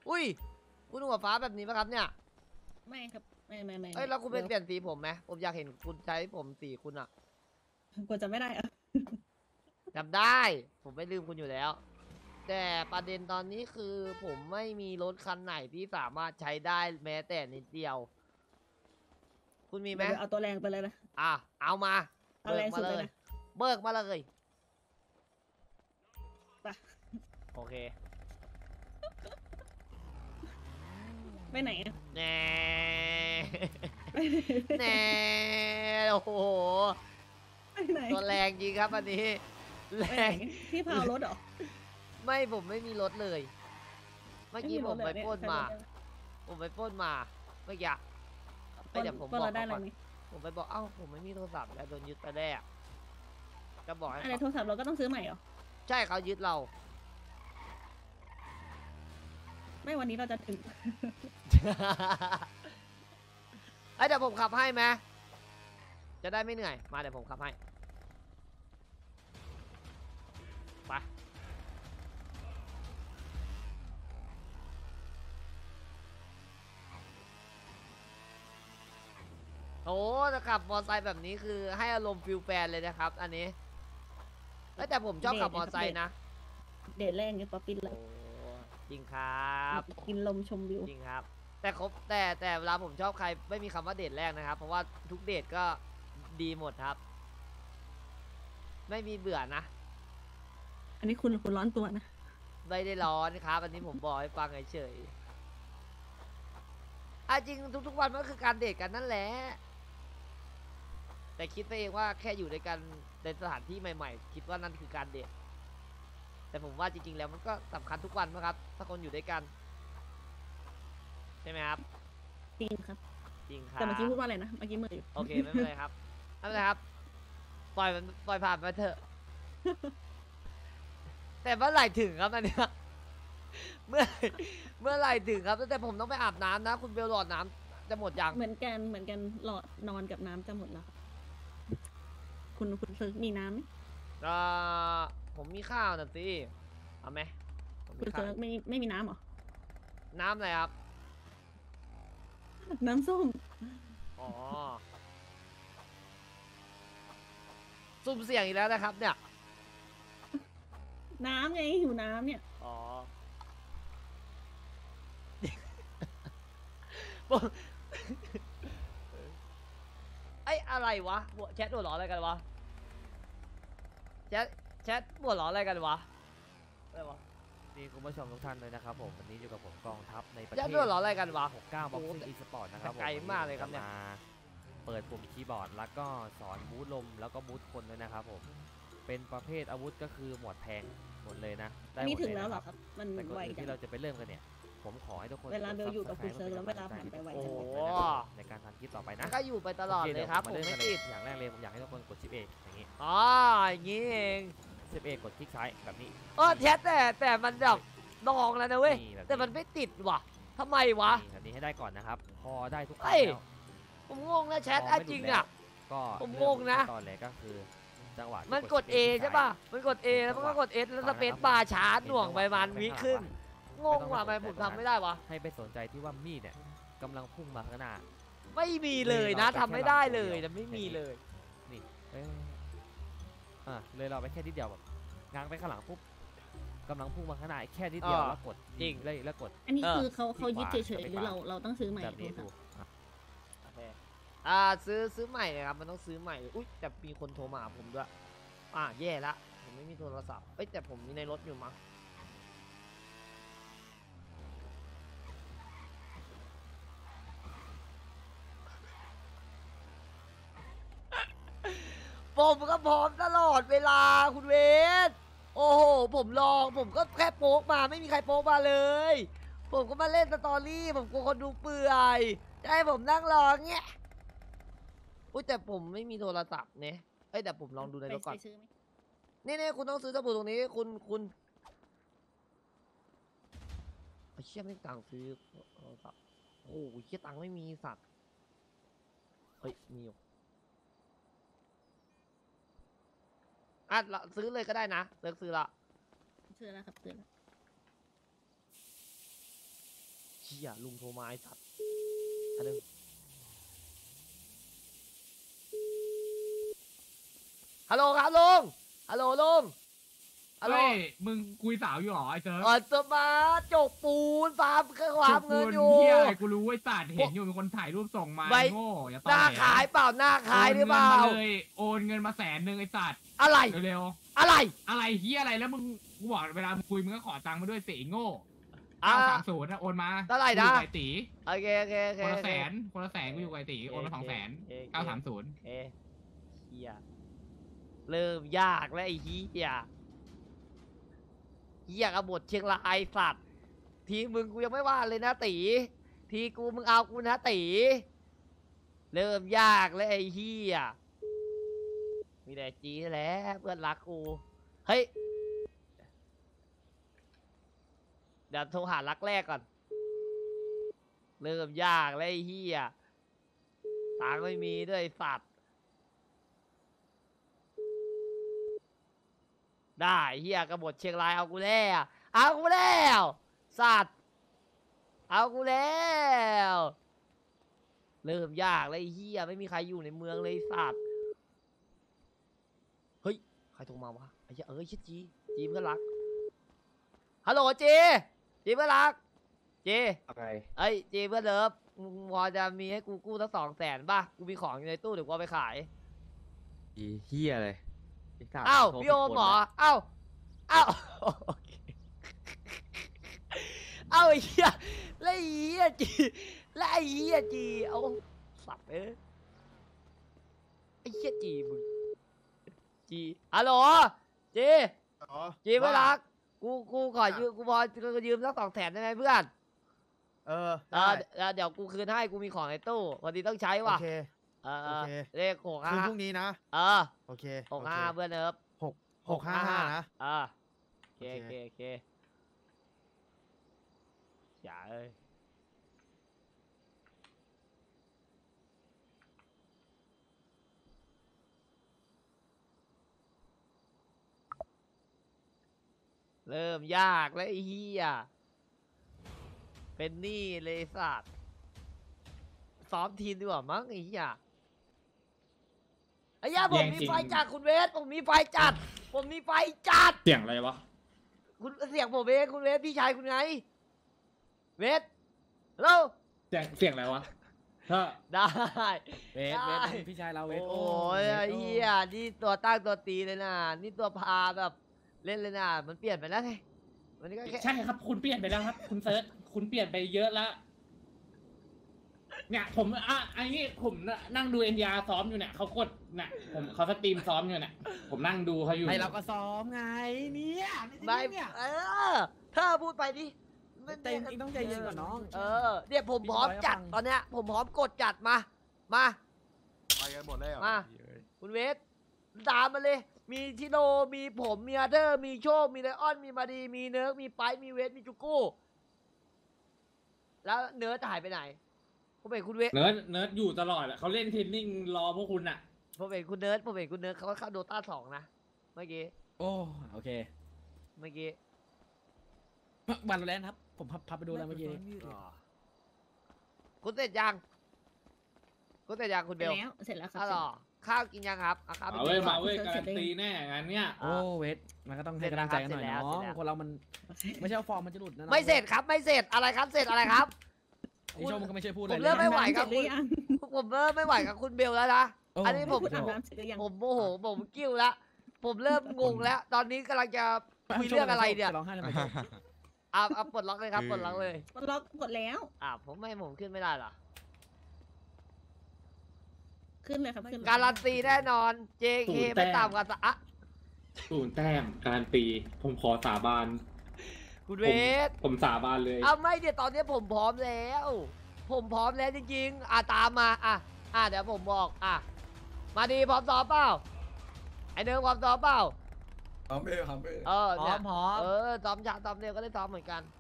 อุ้ยคุณหัวฟ้าแบบนี้ปะครับเนี่ยไม่ครับไม่เอ้ยแล้วคุณเป็นเปลี่ยนสีผมไหมผมอยากเห็นคุณใช้ผมสีคุณอะกลัวจะไม่ได้อะจำได้ผมไม่ลืมคุณอยู่แล้วแต่ประเด็นตอนนี้คือผมไม่มีรถคันไหนที่สามารถใช้ได้แม้แต่นิดเดียวคุณมีไหมเดี๋ยวเอาตัวแรงไปเลยนะอ่ะเอามาเอาเบิแรกมาเลยงสุดเลยนะเบิกมาเลยไปโอเคไปไหนอะแน่ไปไหนแน่โอ้โหไปไหนตัวแรงจริงครับอันนี้แรไปไหนงที่พาวรถเหรอไม่ผมไม่มีรถเลย เมื่อกี้ผมไปปล้นมา ผมไปปล้นมาเมื่อกี้ไอ้เดี๋ยวผมบอกเราได้อะไรก่อนไหมผมไปบอกเอ้าผมไม่มีโทรศัพท์แล้วโดนยึดไปแรกก็บอกให้อะไรเขาโทรศัพท์เราก็ต้องซื้อใหม่เหรอใช่เขายึดเราไม่วันนี้เราจะถึงไอ้เดี๋ยวผมขับให้ไหมจะได้ไม่เหนื่อยมาเดี๋ยวผมขับให้ไปโอ้จะขับมอเตอร์ไซค์แบบนี้คือให้อารมณ์ฟิลแฟนเลยนะครับ อันนี้แต่ผมชอบขับมอเตอร์ไซค์นะเดทแรกไงป๊อปปี้เลโอ้ยจริงครับกินลมชมวิวจริงครับ แต่เวลาผมชอบใครไม่มีคำว่าเดทแรกนะครับ เพราะว่าทุกเดทก็ดีหมดครับ ไม่มีเบื่อนะอันนี้คุณร้อนตัวนะไม่ได้ร้อนครับ อันนี้ผมบอกให้ฟังเฉยๆจริงทุกๆวันมันก็คือการเดทกันนั่นแหละแต่คิดไปเองว่าแค่อยู่ด้วยกันในสถานที่ใหม่ๆ คิดว่านั่นคือการเดทแต่ผมว่าจริงๆแล้วมันก็สำคัญทุกวันนะครับ ถ้าคนอยู่ด้วยกันใช่ไหมครับจริงครับจริงครับแต่เมื่อกี้พูดว่าอะไรนะ เมื่อกี้มืออยู่โอเคไม่เป็นไรครับไม่เป็นไรครับปล่อยผ่านไปเถอะ แต่เมื่อไหร่ถึงครับอันเนี้ยเมื่อเมื่อไหร่ถึงครับแต่ผมต้องไปอาบน้ำนะคุณเบลหลอดน้ำจะหมดยังเหมือนกันหลอดนอนกับน้ำจะหมดแล้วครับคุณซื้อมีน้ำไหมผมมีข้าวนะสิเอาไหมผมคุมีณข้าเซิวร์ฟไม่มีน้ำเหรอน้ำอะไรครับน้ำส้มอ๋อซุ่มเสี่ยงอีกแล้วนะครับ เนี่ยน้ำไงหิวน้ำเนี่ยอ๋อ ผมไอ้อะไรวะแชทหัวร้อนอะไรกันวะแชทหัวร้อนอะไรกันวะอะไรวะนี่คุณผู้ชมทุกท่านเลยนะครับผมวันนี้อยู่กับผมกองทัพในประแชเททศหัวร้อนอะไรกันวะ 69 Boxing Esport นะครับผมไกลมากเลยครับเนี่ยมาเปิดปุ่มคีย์บอร์ดแล้วก็สอนบูทลมแล้วก็บูทคนด้วยนะครับผมเป็นประเภทอาวุธก็คือหมวดแทงหมดเลยนะได้อันหมนี้ดถึงเลยแล้วนะเหรคอรับครับ มันแต่ก่อนไวอื่นจังที่เราจะไปเริ่มกันเนี่ยผมขอให้ทุกคนเวลาเบลอยู่กับคุณเซิร์ฟแล้วเวลาผ่านไปไวโอ้จังโหในการทำคลิปต่อไปนะก็อยู่ไปตลอดเลยครับ ผมไม่ติดอย่างแรกเลยผมอยากให้ทุกคนกดชิปเออย่างนี้อ๋ออย่างนี้เองชิปเอกดคลิกซ้ายแบบนี้แชทแต่มันแบบดองแล้วนะเว้ยนี่แบบนี้แต่มันไม่ติดว่ะทำไมวะนี่แบบนี้ให้ได้ก่อนนะครับ พอได้ทุกคเฮ้รั้งยแล้วผมงงนะแชทพอไม่จริงหลุดแล้วอ่ะก็ผมงงนะตอนแรกก็คือจังหวะที่มันกด A ใช่ป่ะ มันกด A แล้วมันก็กด S แล้วสเปซบาร์ช้าหน่วงไปมันวิครึ่งงงว่ะทำไมผมทำไม่ได้วะให้ไปสนใจที่ว่ามีดเนี่ยกำลังพุ่งมาข้างหน้าไม่มีเลยนะทำไม่ได้เลยนะไม่มีเลยนี่เลยเราไปแค่นิดเดียวแบบง้างไปข้างหลังปุ๊บกำลังพุ่งมาข้างหน้าแค่นิดเดียวอ่าแล้วกดจริงเลยแล้วกดอันนี้คือเขายึดขวาเฉยๆจะหไปรือขวาเราต้องซื้อใหม่แบบนี้โทรดูศัพท์โอเคซื้อใหม่เลยครับมันต้องซื้อใหม่อุ้ยแต่มีคนโทรมาหาผมด้วยแย่ละผมไม่มีโทรศัพท์แต่ผมมีในรถอยู่มั้งผมก็พร้อมตลอดเวลาคุณเวทโอ้โหผมลองผมก็แค่โป๊กมาไม่มีใครโป๊กมาเลย ผมก็มาเล่นสตอรี่ผมกลัวคนดูเปื่อยจะให้ผมนั่งรอเงี้ยอุ้ยแต่ผมไม่มีโทรศัพท์เนี่ยแต่ผมลองดูในรถก่อนไปซื้อไหมนี่คุณต้องซื้อสบู่ตรงนี้คุณเชี่ยไม่ตังค์ซื้อโทรศัพท์โอ้ยเชี่ยตังค์ไม่มีสัตว์เฮ้ยมีอยู่ซื้อเลยก็ได้นะเลิกซื้อละซื้อแล้วครับซื้อแล้วเฮียลุงโทรมาไอ้สัตว์อันนึงฮัลโหลครับลุงฮัลโหลลุงฮัลโหลเฮ้ยมึงคุยสาวอยู่หรอไอ้เซิร์ฟจะมาจกปูนฟาร์มเครื่องความเงินอยู่เฮียอะไรกูรู้ไอ้สัตว์เห็นอยู่มีคนถ่ายรูปส่งมาไม่โง่อย่าหต่อน้าแหลขายเปล่าหน้าขายหรือเปล่าโอนเงินมา100,000ไอ้สัตว์อะไรเร็วอะไรๆอะไรเฮียอะไรแล้วมึงกูบอกเวลามึงคุยมึงก็ขอตังค์มาด้วยสิไอ้โง่อ่า 930นะโอนมาเท่าไหร่นะกูอยู่กับไอ้ตีโอเคโอเคโอเคคนละโอเค 100,000กูอยู่กับไอ้ตีโอนมา200,000 เอ๊ะ 930 เอ๊ะเฮียเริ่มยากแล้วไอ้เฮียเฮียกบฏเชียงรายสัตว์ทีมึงกูยังไม่ว่าเลยนะตีทีกูมึงเอากูนะตีเริ่มยากแล้วไอ้เฮียมีแต่จีแหล้วเพื่อนรักกูเฮ้ยเดี๋ยวโทรหารักแรกก่อนเริ่มยากแล้วไอ้เฮียตังค์ไม่มีด้วยไอ้สัตว์ได้เฮียกบฏเชียงรายเอากูแล้วเอากูแล้วสัตว์เอากูแล้วเริ่มยากเลยไอ้เฮียไม่มีใครอยู่ในเมืองเลยสัตว์เฮ้ยใครโทรมาวะไอ้เหี้ยชื่อจีเพื่อนรักฮัลโหลจีเพื่อนรักจีอะไรเอ้ยจีเพื่อนเลิฟมึงพอจะมีให้กูกู้สัก200,000ป่ะกูมีของอยู่ในตู้เดี๋ยวกูเอาไปขายอีเฮียเลยอ้าวพี่โอมเหรออ้าวอ้าวโอเคอ้าวไอ้เหี้ยแล้วไอ้เหี้ยจีแล้วไอ้เหี้ยจีเอาสับไอ้เหี้ยจีมึงจีฮัลโหลจีเพื่อนรักกูขอยืมกูพอยืมสัก200,000ได้ไหมเพื่อนเดี๋ยวกูคืนให้กูมีของในตู้พอดีต้องใช้ว่ะโอเค โอเคเลข6 คืน 5 พรุ่งนี้นะ โอเค 6 5เพื่อนเนิร์ฟ 655นะโอเคอย่าเอ้ยเริ่มยากแล้วไอ้เหี้ยเป็นหนี้เลยสัตว์ซ้อมทีมดีกว่ามั้งไอ้เหี้ยไอ้เหี้ยผมมีไฟจัดคุณเวสผมมีไฟจัดเสียงอะไรวะคุณเสียงผมเองคุณเวสพี่ชายคุณไงเวสฮัลโหลเสียงอะไรวะถ้าได้เวทพี่ชายเราเวทโอ้ยไอ้เหี้ยนี่ตัวตั้งตัวตีเลยนะนี่ตัวพาแบบเล่นเลยนะมันเปลี่ยนไปแล้วไงมันก็แค่ใช่ครับคุณเปลี่ยนไปแล้วครับ คุณเซิร์ชคุณเปลี่ยนไปเยอะแล้วเนี่ยผมอันนี้ผมนั่งดูNTRซ้อมอยู่เนี่ยเขากดน่ะเขาสตรีมซ้อมอยู่เนี่ยผมนั่งดูเขาอยู่ให้เราก็ซ้อมไงเนี่ยไม่ถ้าพูดไปดิใจเองต้องใจเย็นก่อนน้องเนี่ยผมพร้อมจัดตอนเนี้ยผมพร้อมกดจัดมาไปกันหมดแล้วมาคุณเวสตามมาเลย มีทิโนมีผมมีอาเธอร์มีโชคมีไลออนมีมาดีมีเนิร์กมีไปมีเวสมีจูกู้ แล้วเนิร์ดหายไปไหนผมเห็นคุณเวสเนิร์ดอยู่ตลอดแหละเขาเล่นเทรนนิ่งรอพวกคุณอ่ะผมเห็นคุณเนิร์ดเขาเข้าโดต้า2นะเมื่อกี้โอ้โอเคเมื่อกี้วันแล้วครับผมพับไปดูแล้วเมื่อกี้คุณเสร็จยังคุณเบลเสร็จแล้วครัอ้าวเหรอข้าวกินยังครับเอาข้าวไปมากิเว้ยนก่มาอนเว้ยการันตีแน่งานเนี้ยโอ้เวทมันก็ต้องให้กำลังใจกันหน่อยน้องคนเรามันไม่ใช่ฟอร์มมันจะหลุดนะไม่เสร็จครับไม่เสร็จอะไรครับเสร็จอะไรครับไอโชมันก็ไม่ใช่พูดผมเริ่มไม่ไหวกับเสร็จหรือยังผมเริ่มไม่ไหวกับคุณเบลแล้วนะ อันนี้ผมอาบน้ำเสร็จหรือยังผมโมโหผมกิ้วแล้วผมเริ่มงงแล้ว ตอนนี้กำลังจะคุยเรื่องอะไรเนี่ยร้องไห้ทำไมเอาปลดล็อกเลยครับปลดล็อกเลยปลดล็อกกดแล้วผมไม่ผมขึ้นไม่ได้เหรอขึ้นเลยครับขึ้นเลยการันตีแน่นอน JK ไม่ต่ำกว่า 0 แต้มการันตี ผมขอสาบานคุณเวสผมสาบานเลยไม่เดี๋ยวตอนนี้ผมพร้อมแล้ว ผมพร้อมแล้วจริงๆตามมาเดี๋ยวผมบอกมาดีพร้อมซ้อมเปล่าไอเนิร์กพร้อมซ้อมเปล่าพร้อมเป้เนี่ยซ้อมช้าซ้อมเร็วก็ได้ซ้อมเหมือนกัน